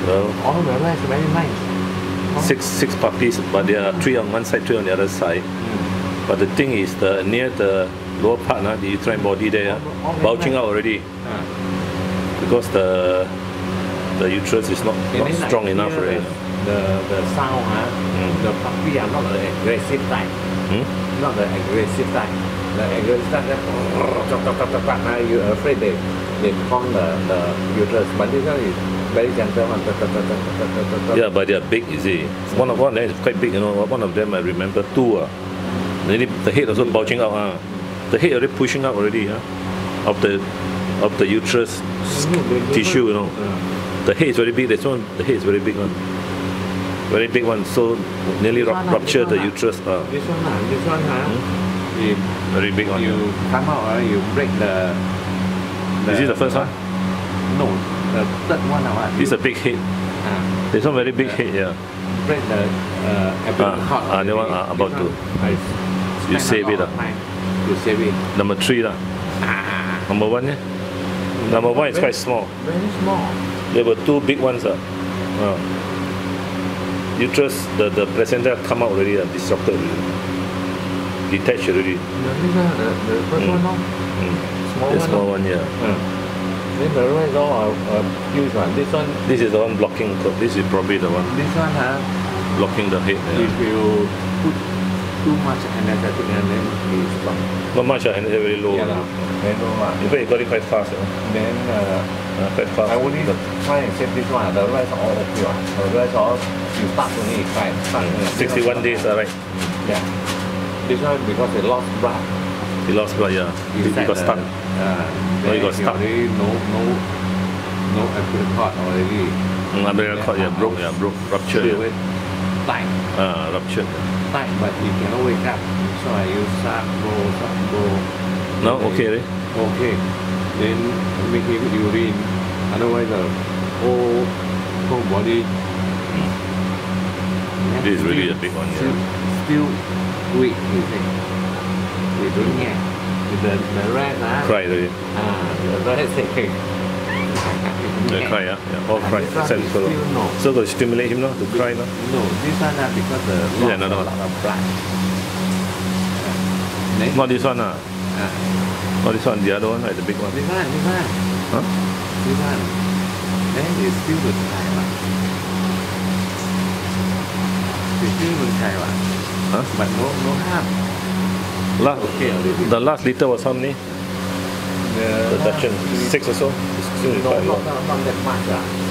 Well, all the rest very nice. six puppies, but there are 3 on one side, 3 on the other side. But the thing is, near the lower part, the uterine body there, bulging out already, because the uterus is not strong enough, right? The sound, the puppy are not the aggressive type. Not the aggressive type. The aggressive type, you're afraid they form the uterus. But this one is very gentle one. Yeah, but they are big, you see. One of them is quite big, you know. One of them I remember, 2. The head also bulging out. The head already pushing out already, of the uterus tissue, you know. The head is very big. This one, the head is very big one. Very big one. So nearly ruptured the uterus. This one, very big one. You come out, you break the. Is it the first one? No, the third one. This is a big head. This one very big head, yeah. Break the abdominal cord. That one about to. You save it. You save it. Number 3 lah. Number 1, yeah. Number 1 is quite small. Very small. There were 2 big ones. Uterus, the placenta come out already, disrupted already. Detached already. The first one, small one, yeah. Then the rest all huge one. This one. This is the one blocking. This is probably the one. This one, blocking the head. If you put too much anesthetic and then it's gone. Not much, and it's very low. Yeah, very low. In fact, you got it quite fast. Then quite fast. I only try and save this one. The rest all okay. The rest all you start only 61 days, right? Yeah. This one because it lost blood. He lost blood, yeah. He got stuck. He got stuck. Already no umbilical cord already. Umbilical cord, broke, ruptured. Tight. Ruptured. Tight, but he cannot wake up. So I use Sabo. No, okay, right? Okay. Then make him urine. Otherwise the whole body. This is really a big one, yeah. Still weak, you think. We don't get. The rest, cry already. The rest they cry, all cry. So to stimulate him, to cry, No, this one because the loss of blood. Not this one, Not this one, the other one, the big one. This one. Huh? This one. Then it's still the cry. It's still the cry. But no harm. The last litter was how many? The Dachshund, 6 or so? No, not that much.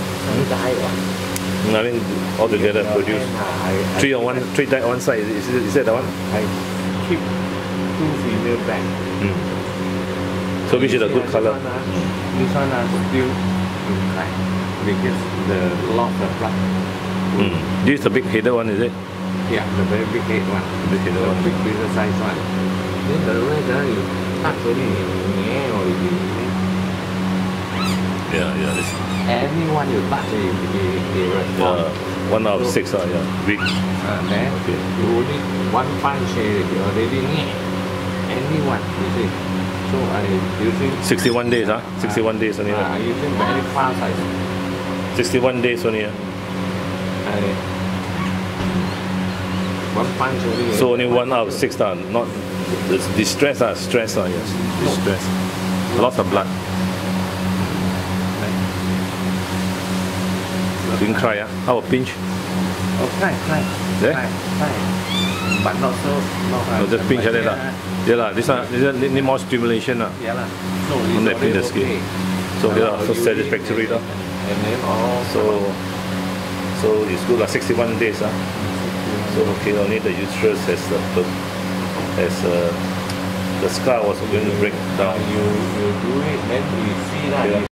I mean, altogether produced 3 on one side. Is that the one? I keep 2 female back. So which is a good color? This one still cry because the loss of blood. This is the big headed one, is it? Yeah, the very big head one. The big headed one. Bigger size one. Then the rest you touch only. Yeah. Anyone you touch, he respond. 1 out of 6, weak. Then you only one punch, you already anyone, you see. So I using 61 days, 61 days only. I using very fast. 61 days only. One punch only. So only 1 out of 6, not distress, stress, yes. Distress. Lots of blood. You can cry, How a pinch? Oh, cry. Yeah? Cry. But not so. Just pinch like that. Yeah, this one need more stimulation. Yeah, no, on the skin. So so satisfactory. And then so it's good, 61 days. So okay, only the uterus has the scar was going to break down. You do it, then we see that.